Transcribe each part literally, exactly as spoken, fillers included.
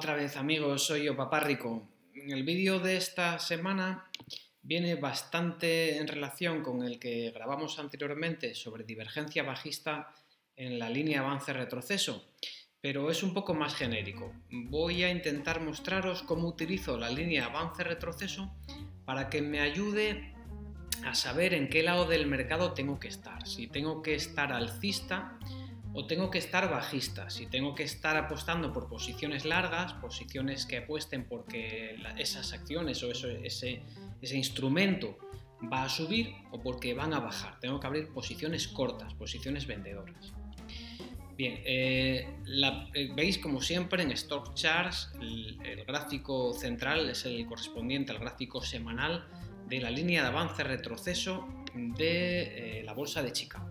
otra vez, amigos, soy yo, Papá Rico. En el vídeo de esta semana viene bastante en relación con el que grabamos anteriormente sobre divergencia bajista en la línea avance-retroceso, pero es un poco más genérico. Voy a intentar mostraros cómo utilizo la línea avance-retroceso para que me ayude a saber en qué lado del mercado tengo que estar, si tengo que estar alcista o tengo que estar bajista, si tengo que estar apostando por posiciones largas, posiciones que apuesten porque esas acciones o eso, ese, ese instrumento va a subir o porque van a bajar. Tengo que abrir posiciones cortas, posiciones vendedoras. Bien, eh, la, eh, veis como siempre en Stock Charts el, el gráfico central es el correspondiente al gráfico semanal de la línea de avance-retroceso de eh, la bolsa de Chicago.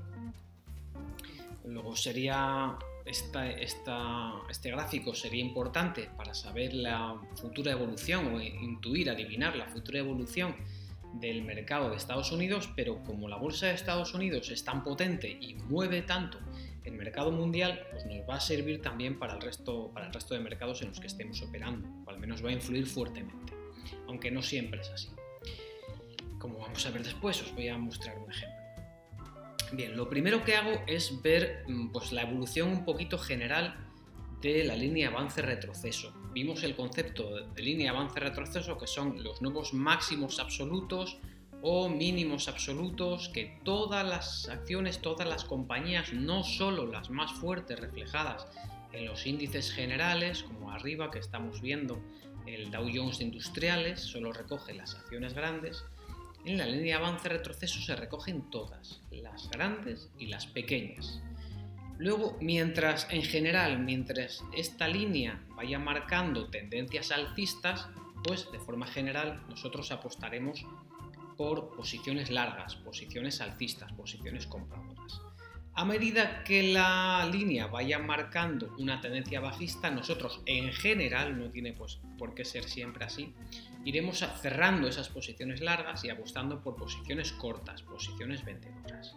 Luego sería esta, esta, este gráfico sería importante para saber la futura evolución o intuir, adivinar la futura evolución del mercado de Estados Unidos, pero como la bolsa de Estados Unidos es tan potente y mueve tanto el mercado mundial, pues nos va a servir también para el resto, para el resto de mercados en los que estemos operando, o al menos va a influir fuertemente, aunque no siempre es así. Como vamos a ver después, os voy a mostrar un ejemplo. Bien, lo primero que hago es ver pues, la evolución un poquito general de la línea avance-retroceso. Vimos el concepto de línea avance-retroceso, que son los nuevos máximos absolutos o mínimos absolutos que todas las acciones, todas las compañías, no solo las más fuertes reflejadas en los índices generales, como arriba que estamos viendo el Dow Jones de Industriales, solo recoge las acciones grandes. En la línea avance-retroceso se recogen todas, las grandes y las pequeñas. Luego, mientras en general, mientras esta línea vaya marcando tendencias alcistas, pues de forma general nosotros apostaremos por posiciones largas, posiciones alcistas, posiciones compradoras. A medida que la línea vaya marcando una tendencia bajista, nosotros en general, no tiene pues por qué ser siempre así, iremos cerrando esas posiciones largas y apostando por posiciones cortas, posiciones vendedoras.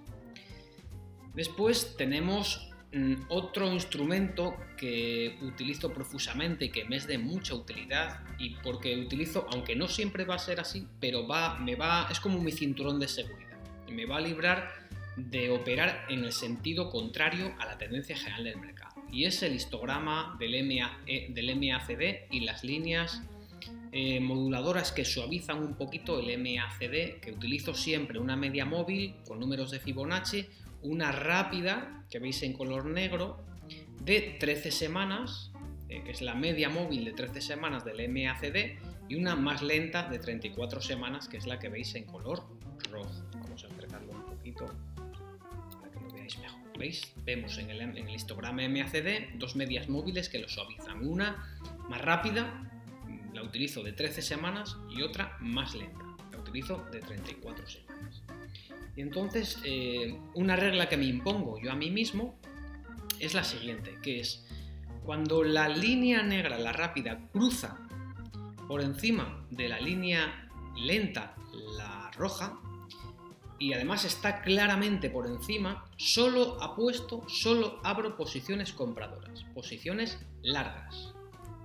Después tenemos mm, otro instrumento que utilizo profusamente y que me es de mucha utilidad, y porque utilizo, aunque no siempre va a ser así, pero va, me va, es como mi cinturón de seguridad y me va a librar de operar en el sentido contrario a la tendencia general del mercado, y es el histograma del, M A, del M A C D y las líneas eh, moduladoras que suavizan un poquito el M A C D, que utilizo siempre una media móvil con números de Fibonacci, una rápida que veis en color negro de trece semanas, eh, que es la media móvil de trece semanas del M A C D, y una más lenta de treinta y cuatro semanas, que es la que veis en color rojo. Vamos a acercarlo un poquito para que lo veáis mejor. ¿Veis? Vemos en el, en el histograma M A C D dos medias móviles que lo suavizan. Una más rápida, la utilizo de trece semanas, y otra más lenta, la utilizo de treinta y cuatro semanas. Y entonces, eh, una regla que me impongo yo a mí mismo es la siguiente, que es cuando la línea negra, la rápida, cruza por encima de la línea lenta, la roja, y además está claramente por encima, solo apuesto, solo abro posiciones compradoras, posiciones largas.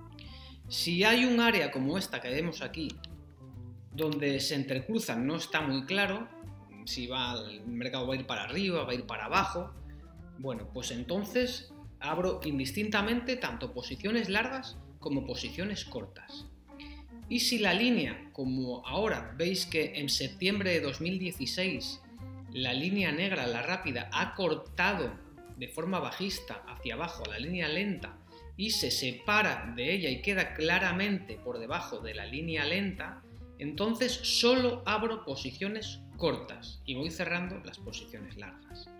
Si hay un área como esta que vemos aquí, donde se entrecruzan, no está muy claro si va, el mercado va a ir para arriba, va a ir para abajo, bueno, pues entonces abro indistintamente tanto posiciones largas como posiciones cortas. Y si la línea, como ahora veis que en septiembre de dos mil dieciséis la línea negra, la rápida, ha cortado de forma bajista hacia abajo a la línea lenta y se separa de ella y queda claramente por debajo de la línea lenta, entonces solo abro posiciones cortas y voy cerrando las posiciones largas.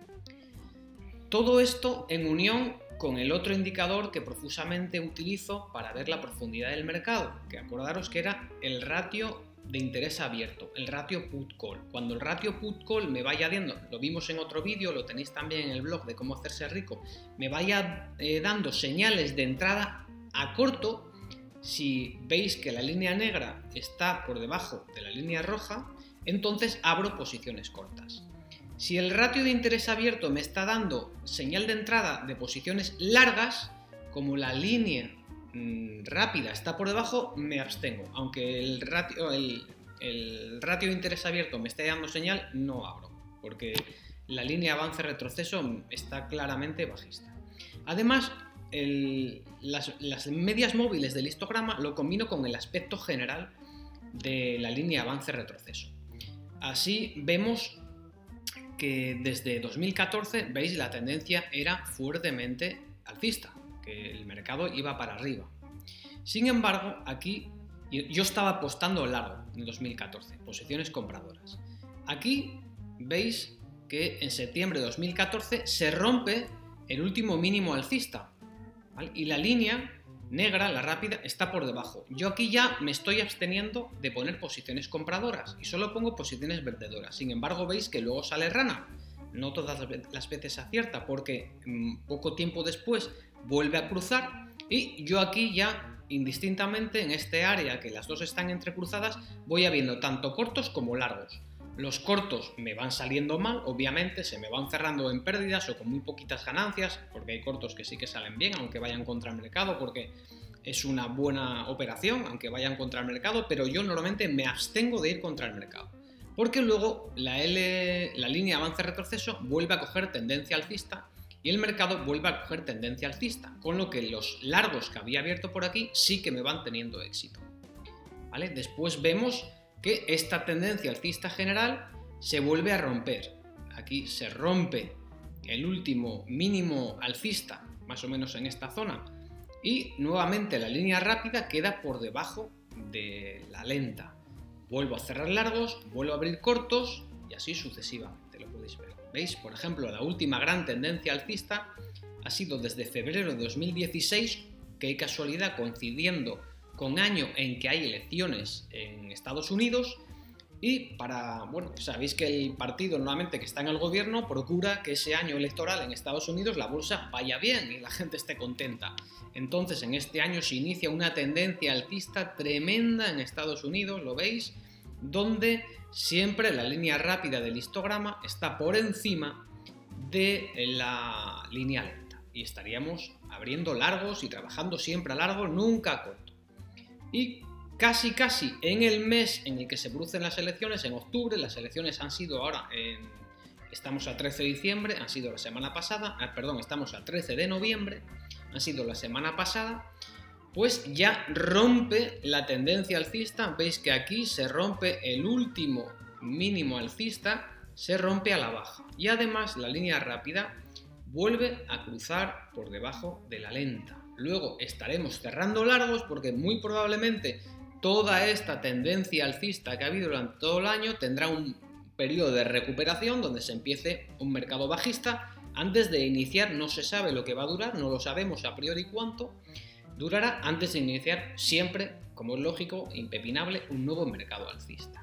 Todo esto en unión con el otro indicador que profusamente utilizo para ver la profundidad del mercado, que acordaros que era el ratio de interés abierto, el ratio put-call. Cuando el ratio put-call me vaya dando, lo vimos en otro vídeo, lo tenéis también en el blog de cómo hacerse rico, me vaya eh, dando señales de entrada a corto, si veis que la línea negra está por debajo de la línea roja, entonces abro posiciones cortas. Si el ratio de interés abierto me está dando señal de entrada de posiciones largas, como la línea mmm, rápida está por debajo, me abstengo. Aunque el ratio, el, el ratio de interés abierto me esté dando señal, no abro, porque la línea avance-retroceso está claramente bajista. Además, el, las, las medias móviles del histograma lo combino con el aspecto general de la línea avance-retroceso. Así vemos que desde dos mil catorce, veis, la tendencia era fuertemente alcista, que el mercado iba para arriba. Sin embargo, aquí yo estaba apostando largo en dos mil catorce, posiciones compradoras. Aquí veis que en septiembre de dos mil catorce se rompe el último mínimo alcista, ¿vale? Y la línea negra, la rápida, está por debajo. Yo aquí ya me estoy absteniendo de poner posiciones compradoras y solo pongo posiciones vendedoras. Sin embargo, veis que luego sale rana. No todas las veces acierta, porque mmm, poco tiempo después vuelve a cruzar y yo aquí ya indistintamente en este área que las dos están entrecruzadas voy habiendo tanto cortos como largos. Los cortos me van saliendo mal, obviamente, se me van cerrando en pérdidas o con muy poquitas ganancias, porque hay cortos que sí que salen bien, aunque vayan contra el mercado, porque es una buena operación, aunque vayan contra el mercado, pero yo normalmente me abstengo de ir contra el mercado, porque luego la, L, la línea avance-retroceso vuelve a coger tendencia alcista y el mercado vuelve a coger tendencia alcista, con lo que los largos que había abierto por aquí sí que me van teniendo éxito, ¿vale? Después vemos que esta tendencia alcista general se vuelve a romper. Aquí se rompe el último mínimo alcista, más o menos en esta zona, y nuevamente la línea rápida queda por debajo de la lenta. Vuelvo a cerrar largos, vuelvo a abrir cortos y así sucesivamente, lo podéis ver. ¿Veis? Por ejemplo, la última gran tendencia alcista ha sido desde febrero de dos mil dieciséis, que hay casualidad coincidiendo con año en que hay elecciones en Estados Unidos y para, bueno, sabéis que el partido normalmente que está en el gobierno procura que ese año electoral en Estados Unidos la bolsa vaya bien y la gente esté contenta. Entonces en este año se inicia una tendencia alcista tremenda en Estados Unidos, ¿lo veis? Donde siempre la línea rápida del histograma está por encima de la línea lenta y estaríamos abriendo largos y trabajando siempre a largo, nunca a corto. Y casi casi en el mes en el que se producen las elecciones, en octubre, las elecciones han sido ahora, en, estamos a trece de diciembre, han sido la semana pasada, ah, perdón, estamos a trece de noviembre, han sido la semana pasada, pues ya rompe la tendencia alcista, veis que aquí se rompe el último mínimo alcista, se rompe a la baja y además la línea rápida vuelve a cruzar por debajo de la lenta. Luego estaremos cerrando largos porque muy probablemente toda esta tendencia alcista que ha habido durante todo el año tendrá un periodo de recuperación donde se empiece un mercado bajista antes de iniciar, no se sabe lo que va a durar, no lo sabemos a priori cuánto durará antes de iniciar siempre, como es lógico, impepinable, un nuevo mercado alcista.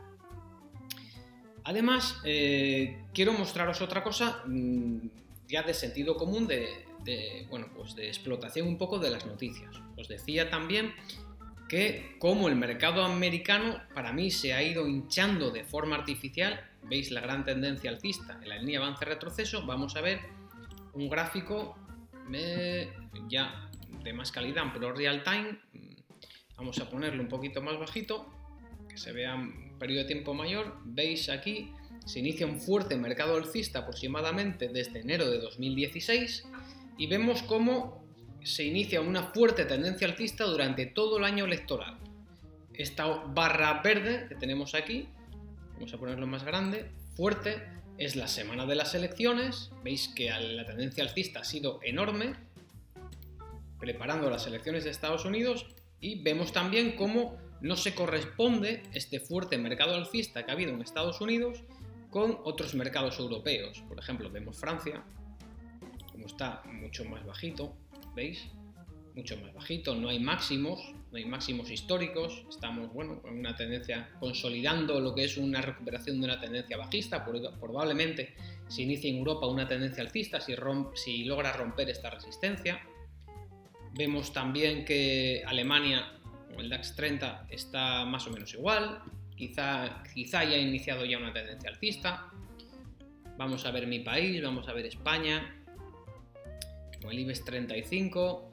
Además, eh, quiero mostraros otra cosa mmm, ya de sentido común de De, bueno, pues de explotación un poco de las noticias. Os decía también que como el mercado americano para mí se ha ido hinchando de forma artificial, veis la gran tendencia alcista en la línea avance-retroceso, vamos a ver un gráfico eh, ya de más calidad, pero real time, vamos a ponerlo un poquito más bajito, que se vea un periodo de tiempo mayor, veis aquí se inicia un fuerte mercado alcista aproximadamente desde enero de dos mil dieciséis, y vemos cómo se inicia una fuerte tendencia alcista durante todo el año electoral. Esta barra verde que tenemos aquí, vamos a ponerlo más grande, fuerte, es la semana de las elecciones. Veis que la tendencia alcista ha sido enorme, preparando las elecciones de Estados Unidos, y vemos también cómo no se corresponde este fuerte mercado alcista que ha habido en Estados Unidos con otros mercados europeos. Por ejemplo, vemos Francia, como está mucho más bajito, ¿veis? Mucho más bajito, no hay máximos, no hay máximos históricos, estamos, bueno, con una tendencia, consolidando lo que es una recuperación de una tendencia bajista, probablemente se inicie en Europa una tendencia alcista si, romp, si logra romper esta resistencia. Vemos también que Alemania, o el DAX treinta, está más o menos igual, quizá, quizá haya iniciado ya una tendencia alcista. Vamos a ver mi país, vamos a ver España, con el IBEX treinta y cinco,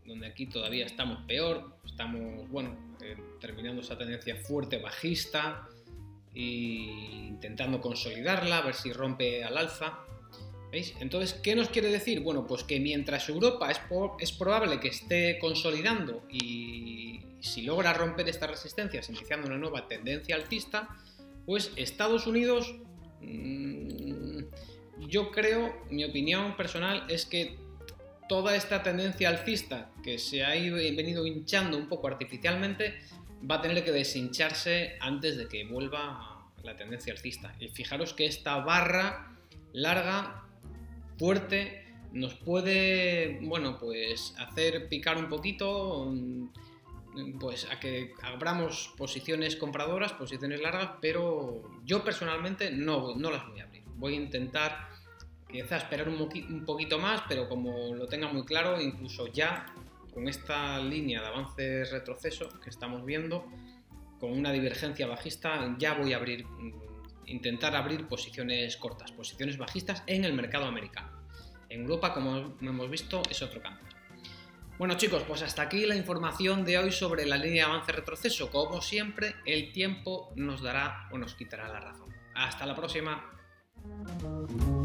donde aquí todavía estamos peor, estamos, bueno, eh, terminando esa tendencia fuerte bajista e intentando consolidarla, a ver si rompe al alza. ¿Veis? Entonces, ¿qué nos quiere decir? Bueno, pues que mientras Europa es, por, es probable que esté consolidando y si logra romper estas resistencias, iniciando una nueva tendencia alcista, pues Estados Unidos, mmm, yo creo, mi opinión personal es que toda esta tendencia alcista que se ha ido, venido hinchando un poco artificialmente va a tener que deshincharse antes de que vuelva la tendencia alcista. Y fijaros que esta barra larga, fuerte, nos puede, bueno, pues hacer picar un poquito, pues a que abramos posiciones compradoras, posiciones largas, pero yo personalmente no, no las voy a abrir. Voy a intentar quizás esperar un, un poquito más, pero como lo tenga muy claro, incluso ya con esta línea de avance-retroceso que estamos viendo, con una divergencia bajista, ya voy a abrir, intentar abrir posiciones cortas, posiciones bajistas en el mercado americano. En Europa, como hemos visto, es otro canto. Bueno chicos, pues hasta aquí la información de hoy sobre la línea de avance-retroceso. Como siempre, el tiempo nos dará o nos quitará la razón. Hasta la próxima.